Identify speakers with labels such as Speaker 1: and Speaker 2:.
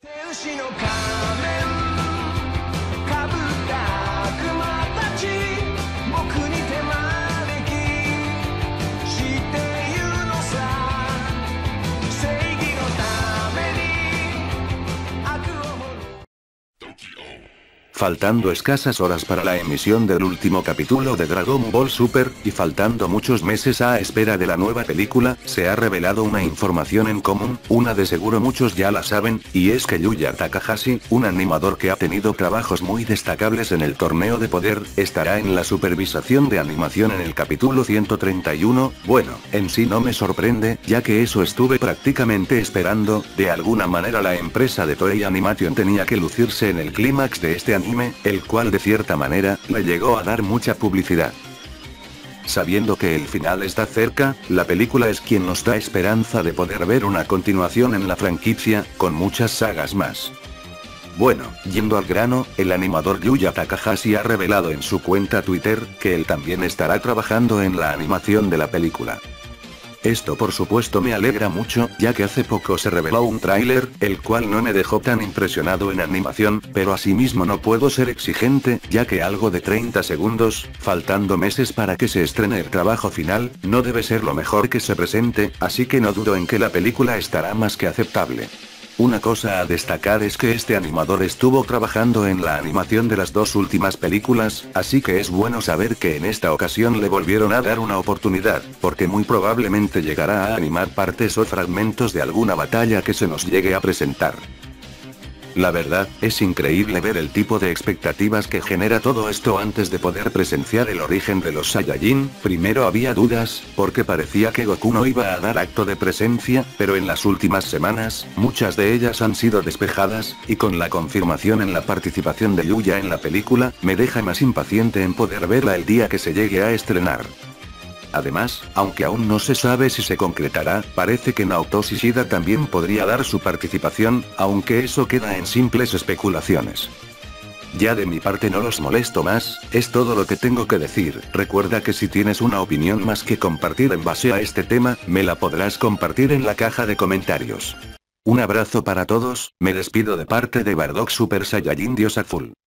Speaker 1: Faltando escasas horas para la emisión del último capítulo de Dragon Ball Super, y faltando muchos meses a espera de la nueva película, se ha revelado una información en común, una de seguro muchos ya la saben, y es que Yuya Takahashi, un animador que ha tenido trabajos muy destacables en el torneo de poder, estará en la supervisación de animación en el capítulo 131, bueno, en sí no me sorprende, ya que eso estuve prácticamente esperando, de alguna manera la empresa de Toei Animation tenía que lucirse en el clímax de este anime, el cual de cierta manera, le llegó a dar mucha publicidad. Sabiendo que el final está cerca, la película es quien nos da esperanza de poder ver una continuación en la franquicia, con muchas sagas más. Bueno, yendo al grano, el animador Yuya Takahashi ha revelado en su cuenta Twitter, que él también estará trabajando en la animación de la película. Esto por supuesto me alegra mucho, ya que hace poco se reveló un tráiler, el cual no me dejó tan impresionado en animación, pero asimismo no puedo ser exigente, ya que algo de 30 segundos, faltando meses para que se estrene el trabajo final, no debe ser lo mejor que se presente, así que no dudo en que la película estará más que aceptable. Una cosa a destacar es que este animador estuvo trabajando en la animación de las dos últimas películas, así que es bueno saber que en esta ocasión le volvieron a dar una oportunidad, porque muy probablemente llegará a animar partes o fragmentos de alguna batalla que se nos llegue a presentar. La verdad, es increíble ver el tipo de expectativas que genera todo esto antes de poder presenciar el origen de los Saiyajin. Primero había dudas, porque parecía que Goku no iba a dar acto de presencia, pero en las últimas semanas, muchas de ellas han sido despejadas, y con la confirmación en la participación de Yuya en la película, me deja más impaciente en poder verla el día que se llegue a estrenar. Además, aunque aún no se sabe si se concretará, parece que Naoto Shishida también podría dar su participación, aunque eso queda en simples especulaciones. Ya de mi parte no los molesto más, es todo lo que tengo que decir. Recuerda que si tienes una opinión más que compartir en base a este tema, me la podrás compartir en la caja de comentarios. Un abrazo para todos, me despido de parte de Bardock Super Saiyajin Dios Azul.